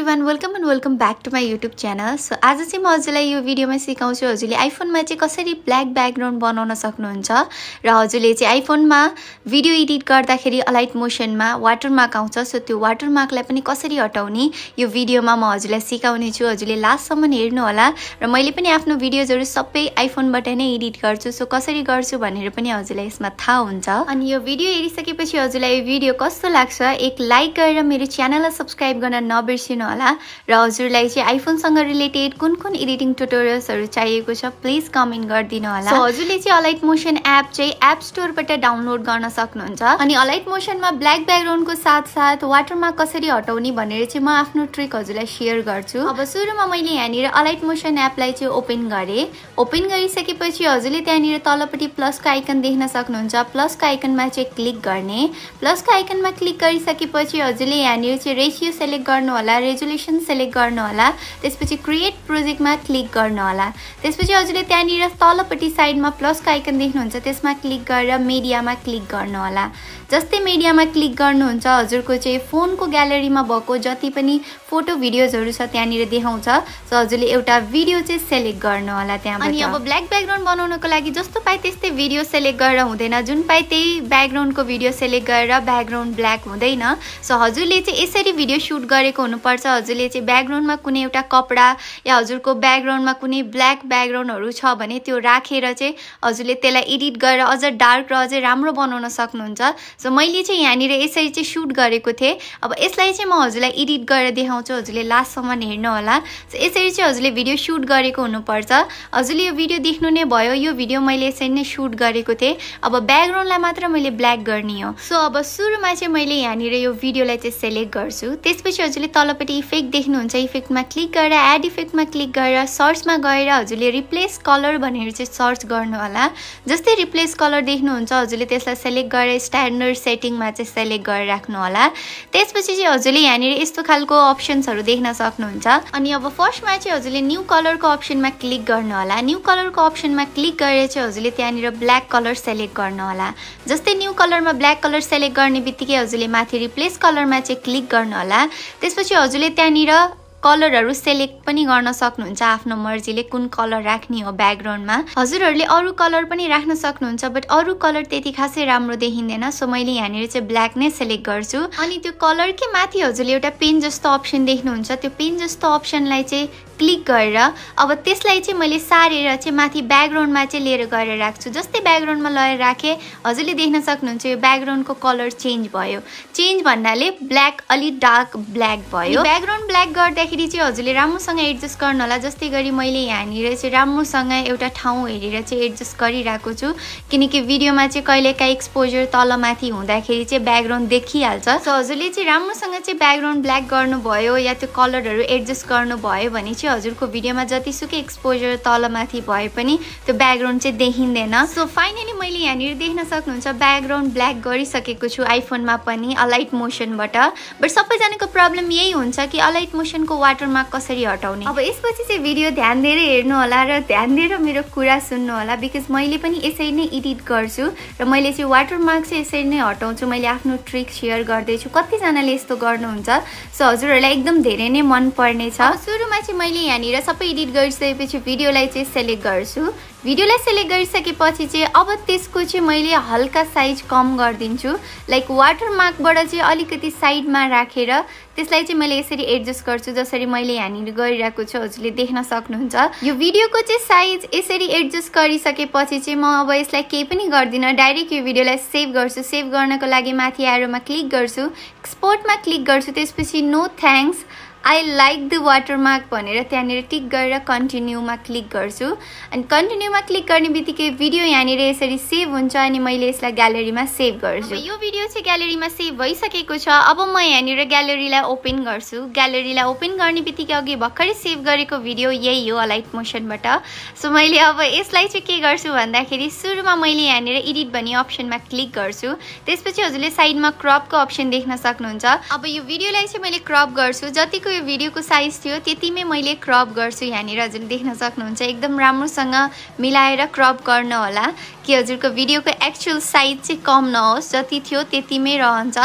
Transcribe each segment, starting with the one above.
Everyone welcome back to my YouTube channel. So आज चाहिँ म हजुरलाई यो भिडियोमा सिकाउँछु हजुरले आइफोनमा चाहिँ कसरी ब्ल्याक ब्याकग्राउन्ड बनाउन सक्नुहुन्छ र हजुरले चाहिँ आइफोनमा भिडियो एडिट गर्दाखेरि अलाइट मोसनमा वाटरमार्क आउँछ। सो त्यो वाटरमार्कलाई पनि कसरी हटाउने यो भिडियोमा म हजुरलाई सिकाउने छु। हजुरले लास्टसम्म हेर्नु होला र मैले पनि आफ्नो भिडियोजहरु सबै आइफोनबाट नै एडिट गर्छु। सो कसरी गर्छु भनेर पनि हजुरलाई यसमा थाहा हुन्छ। अनि यो भिडियो हेरिसकेपछि हजुरलाई यो भिडियो कस्तो लाग्छ एक लाइक गरेर मेरो च्यानललाई सब्स्क्राइब गर्न नबिर्सिनु होला र हजुरलाई चाहिँ आइफोनसँग रिलेटेड कुन एडिटिङ ट्युटोरियल्सहरु चाहिएको छ प्लिज कमेन्ट गरिदिनु होला। सो हजुरले चाहिँ अलाइट मोसन एप चाहिँ एप स्टोरबाट डाउनलोड गर्न सक्नुहुन्छ। अनि अलाइट मोसनमा ब्ल्याक ब्याकग्राउन्डको साथ वाटरमार्क कसरी हटाउने भनेर चाहिँ म आफ्नो ट्रिक हजुरलाई शेयर गर्छु। अब सुरुमा मैले यहाँनिर अलाइट मोसन एपलाई चाहिँ ओपन गरे। ओपन गरिसकेपछि हजुरले त्यहाँनिर तलपट्टि प्लसको आइकन देख्न सक्नुहुन्छ। प्लसको आइकनमा चाहिँ क्लिक गर्ने। प्लसको आइकनमा क्लिक गरिसकेपछि हजुरले यहाँनिर चाहिँ रेशियो सेलेक्ट गर्नु होला, रेजोल्युसन सेलेक्ट गर्नु होला, त्यसपछि क्रिएट प्रोजेक्टमा क्लिक गर्नु होला। त्यसपछि हजुरले त्यहाँनिर तलपट्टि साइडमा प्लसको आइकन देख्नुहुन्छ त्यसमा क्लिक गरेर मिडियामा क्लिक गर्नु होला। जस्तै मिडियामा क्लिक गर्नुहुन्छ हजुरको चाहिँ फोनको ग्यालरीमा भएको जति पनि फोटो भिडियोजहरु छ त्यहाँनिर देखाउँछ। सो हजुरले एउटा भिडियो चाहिँ सेलेक्ट गर्नु होला त्यहाँबाट। अनि अब ब्ल्याक ब्याकग्राउन्ड बनाउनको लागि जस्तो पाए त्यस्तै भिडियो सेलेक्ट गरेर हुँदैन। जुन पाए त्यही ब्याकग्राउन्डको भिडियो सेलेक्ट गरेर ब्याकग्राउन्ड ब्ल्याक हुँदैन। सो हजुरले चाहिँ यसरी भिडियो सुट गरेको हुनुपर्छ। हजुरले चाहिँ ब्याकग्राउन्डमा कुनै एउटा कपडा या हजुरको ब्याकग्राउन्डमा कुनै ब्ल्याक ब्याकग्राउन्डहरु छ भने त्यो राखेर चाहिँ हजुरले त्यसलाई एडिट गरेर अझ डार्क र अझ राम्रो बनाउन सक्नुहुन्छ। सो मैले चाहिँ यहाँनिर यसरी चाहिँ सुट गरेको थिएँ। अब यसलाई चाहिँ म हजुरलाई एडिट गरेर देखाउँछु, हजुरले लास्टसम्म हेर्नु होला। सो यसरी चाहिँ हजुरले भिडियो सुट गरेको हुनुपर्छ। हजुरले यो भिडियो देख्नु नै भयो, यो भिडियो मैले यसरी नै सुट गरेको थिएँ। अब ब्याकग्राउन्डलाई मात्र मैले ब्ल्याक गर्ने हो। सो अब सुरुमा चाहिँ मैले यहाँनिर यो भिडियोलाई चाहिँ सेलेक्ट गर्छु। त्यसपछि हजुरले तलपट्टि इफेक्ट देख्नुहुन्छ, इफेक्टमा क्लिक गरेर एड इफेक्टमा क्लिक गरेर सर्चमा गएर हजुरले रिप्लेस कलर भनेर चाहिँ सर्च गर्नु होला। जस्तै रिप्लेस कलर देख्नुहुन्छ हजुरले त्यसलाई सेलेक्ट गरेर स्ट्यान्डर्ड सेटिङमा चाहिँ सेलेक्ट गरेर राख्नु होला। त्यसपछि चाहिँ हजुरले यहाँनिर यस्तो खालको अप्सन्सहरु देख्न सक्नुहुन्छ। अनि अब फर्स्टमा चाहिँ हजुरले न्यू कलरको अप्सनमा क्लिक गर्नु होला। न्यू कलरको अप्सनमा क्लिक गरेर चाहिँ हजुरले त्यहाँनिर ब्ल्याक कलर सेलेक्ट गर्नु होला। जस्तै न्यू कलरमा ब्ल्याक कलर सेलेक्ट गर्ने बित्तिकै हजुरले माथि रिप्लेस कलरमा चाहिँ क्लिक गर्नु होला। त्यसपछि हजुरले त्यहाँनिर कलरहरु सेलेक्ट पनि गर्न सक्नुहुन्छ आफ्नो मर्जीले कुन कलर राख्ने हो ब्याकग्राउन्डमा। हजुरहरुले अरु कलर पनि राख्न सक्नुहुन्छ बट अरु कलर त्यति खासै राम्रो देखिँदैन। सो मैले यहाँनिर चाहिँ ब्ल्याक नै सेलेक्ट गर्छु। अनि त्यो कलरकै माथि हजुरले एउटा पेन जस्तो अप्सन देख्नुहुन्छ, त्यो पेन जस्तो अप्सनलाई चाहिँ क्लिक गरेर अब त्यसलाई चाहिँ मैले सारेर चाहिँ माथि ब्याकग्राउन्डमा चाहिँ लिएर गएर राख्छु। जस्तै ब्याकग्राउन्डमा लिएर राखे हजुरले देख्न सक्नुहुन्छ यो ब्याकग्राउन्डको कलर चेन्ज भयो। चेन्ज भन्नाले ब्ल्याक अलि डार्क ब्ल्याक भयो। ब्याकग्राउन्ड ब्ल्याक गर्दाखेरि चाहिँ हजुरले राम्रोसँग एडजस्ट गर्नु होला। जस्तै गरी मैले यहाँनिर चाहिँ राम्रोसँग एउटा ठाउँ हेरेर चाहिँ एडजस्ट गरिरहेको छु किनकि भिडियोमा चाहिँ कहिलेकाहीँ एक्सपोजर तलमाथि हुँदाखेरि चाहिँ ब्याकग्राउन्ड देखिहाल्छ। सो हजुरले चाहिँ राम्रोसँग चाहिँ ब्याकग्राउन्ड ब्ल्याक गर्नुभयो या त्यो कलरहरु एडजस्ट गर्नुभयो भने चाहिँ हजुरको भिडियोमा जतिसुकै एक्सपोजर तलमाथि भए पनि त्यो ब्याकग्राउन्ड चाहिँ देखिँदैन। सो फाइनली मैले यहाँनिर देख्न सक्नुहुन्छ ब्याकग्राउन्ड ब्ल्याक गरिसकेको छु आइफोनमा पनि अलाइट मोसनबाट। बट सबैजनाको प्रब्लम यही हुन्छ कि अलाइट मोसनको वाटरमार्क कसरी हटाउने। अब यसपछि चाहिँ भिडियो ध्यान दिएर हेर्नु होला र ध्यान दिएर मेरो कुरा सुन्नु होला बिकज मैले पनि यसरी नै एडिट गर्छु र मैले चाहिँ वाटरमार्क चाहिँ यसरी नै हटाउँछु। मैले आफ्नो ट्रिक शेयर गर्दैछु, कतिजनाले यस्तो गर्नुहुन्छ। सो हजुरहरूलाई एकदम धेरै नै मन पर्ने छ। सुरुमा चाहिँ मैले यहाँनिर सबै एडिट गरिसकेपछि भिडियोलाई चाहिँ सेलेक्ट गर्छु। भिडियोलाई सेलेक्ट गरिसकेपछि चाहिँ अब त्यसको चाहिँ मैले हल्का साइज कम गरिदिन्छु। लाइक वाटरमार्कबाट चाहिँ अलिकति साइडमा राखेर त्यसलाई चाहिँ मैले यसरी एडजस्ट गर्छु जसरी मैले यहाँनिर गरिरहेको छु हजुरले देख्न सक्नुहुन्छ। यो भिडियोको चाहिँ साइज यसरी एडजस्ट गरिसकेपछि चाहिँ म अब यसलाई केही पनि गर्दिनँ, डाइरेक्ट यो भिडियोलाई सेभ गर्छु। सेभ गर्नको लागि माथि एरोमा क्लिक गर्छु, एक्सपोर्टमा क्लिक गर्छु, त्यसपछि no thanks I like the watermark भनेर त्यहाँनिर टिक गरेर कन्टिन्यूमा क्लिक गर्छु। अनि कन्टिन्यूमा क्लिक गर्ने बित्तिकै भिडियो यहाँनिर यसरी सेभ हुन्छ अनि मैले यसलाई ग्यालेरीमा सेभ गर्छु। यो भिडियो चाहिँ ग्यालेरीमा सेभ भइसकेको छ। अब म यहाँनिर ग्यालेरीलाई ओपन गर्छु। ग्यालेरीलाई ओपन गर्ने बित्तिकै अघि भर्खरै सेभ गरेको भिडियो यही हो अलाइट मोसनबाट। सो मैले अब यसलाई चाहिँ के गर्छु भन्दाखेरि सुरुमा मैले यहाँनिर एडिट भन्ने अप्सनमा क्लिक गर्छु। त्यसपछि हजुरले साइडमा क्रपको अप्सन देख्न सक्नुहुन्छ। अब यो भिडियोलाई चाहिँ मैले क्रप गर्छु। जतिको यो भिडियोको साइज थियो त्यतिमै मैले क्रप गर्छु। यहाँनिर हजुरले देख्न सक्नुहुन्छ एकदम राम्रोसँग मिलाएर क्रप गर्न होला कि हजुरको भिडियोको एक्चुअल साइज चाहिँ कम नहोस्, जति थियो त्यतिमै रहन्छ।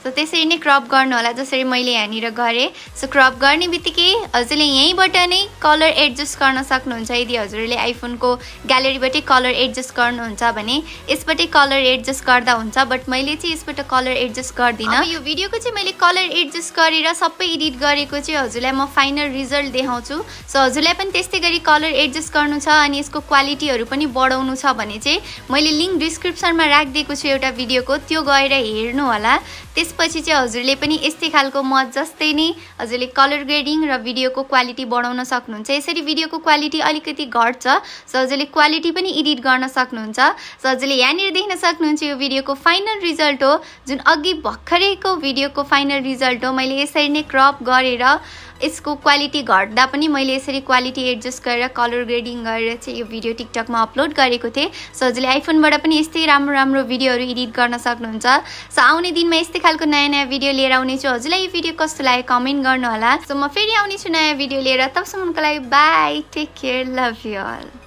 सो त्यसरी नै क्रप गर्नु होला जसरी मैले यहाँनिर गरे सो क्रप गर्ने बित्तिकै हजुरले यहीँबाट नै कलर एडजस्ट गर्न सक्नुहुन्छ यदि हजुरले आइफोनको ग्यालेरीबाटै कलर एडजस्ट गर्नुहुन्छ भने यसबाटै कलर एडजस्ट गर्दा हुन्छ बट मैले चाहिँ यसबाट कलर एडजस्ट गर्दिनँ यो भिडियोको चाहिँ मैले कलर एडजस्ट गरेर सबै एडिट गरेको चाहिँ हजुरलाई म फाइनल रिजल्ट देखाउँछु सो हजुरलाई पनि त्यस्तै गरी कलर एडजस्ट गर्नु छ अनि यसको क्वालिटीहरू पनि बढाउनु छ भने चाहिँ मैले लिंक डिस्क्रिप्सनमा राखिदिएको छु एउटा भिडियोको त्यो गएर हेर्नु होला त्यसपछि चाहिँ हजुरले पनि यस्तै खालको म जस्तै नै हजुरले कलर ग्रेडिङ र भिडियोको क्वालिटी बढाउन सक्नुहुन्छ यसरी भिडियोको क्वालिटी अलिकति घट्छ सो हजुरले क्वालिटी पनि एडिट गर्न सक्नुहुन्छ सो हजुरले यहाँनिर देख्न सक्नुहुन्छ यो भिडियोको फाइनल रिजल्ट हो जुन अघि भर्खरैको भिडियोको फाइनल रिजल्ट हो मैले यसरी नै क्रप गरेर यसको क्वालिटी घट्दा पनि मैले यसरी क्वालिटी एडजस्ट गरेर कलर ग्रेडिङ गरेर चाहिँ यो भिडियो टिकटकमा अपलोड गरेको थिएँ सो हजुरले आइफोनबाट पनि यस्तै राम्रो भिडियोहरू एडिट गर्न सक्नुहुन्छ सो आउने दिनमा यस्तै खालको नयाँ भिडियो लिएर आउने छु हजुरलाई यो भिडियो कस्तो लाग्यो कमेन्ट गर्नु होला सो म फेरि आउने छु नयाँ भिडियो लिएर तबसम्मको लागि bye take care love you all